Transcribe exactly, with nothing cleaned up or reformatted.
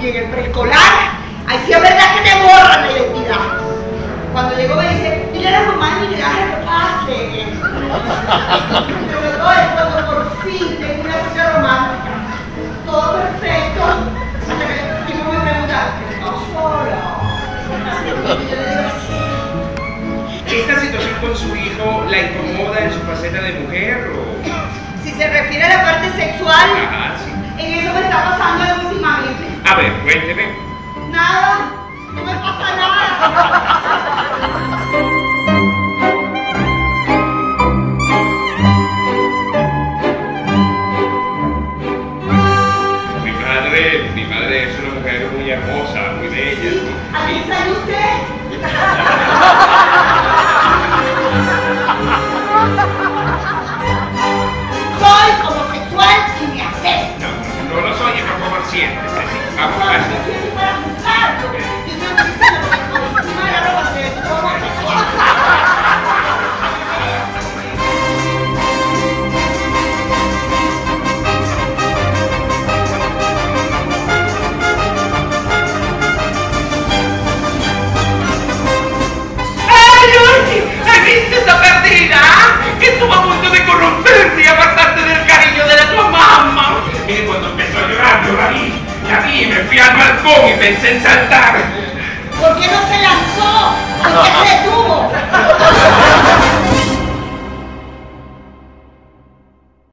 Y en el preescolar, ahí sí es verdad que te borran la identidad. Cuando llegó me dice, dile a la mamá y le das el pase. Pero todo es cuando por fin tengo una cita romántica. Todo perfecto. Hasta que el tipo me pregunta, ¿estás sola? Y yo le digo, sí. ¿Esta situación con su hijo la incomoda en su faceta de mujer o...? Si se refiere a la parte sexual, Ajá, sí. en eso me está pasando últimamente. A ver, cuénteme. Nada, no me pasa nada. Mi madre, mi madre es una mujer muy hermosa, muy bella. Sí, ¿a quién sale usted? Soy homosexual y me acepto. No, no lo soy, es por favor, siéntese. Sí. Vamos No, a yo hacer. estoy aquí para juzgarlo. Yo estoy utilizando por encima de la ropa de todo homosexual. ¿Viste esa perdida? Que estuvo a punto de corromperte y apartarte del cariño de la tua mamá. Y cuando empezó a llorar, yo la vi, la vi, me fui al balcón y pensé en saltar. ¿Por qué no se lanzó? ¿Por qué se detuvo?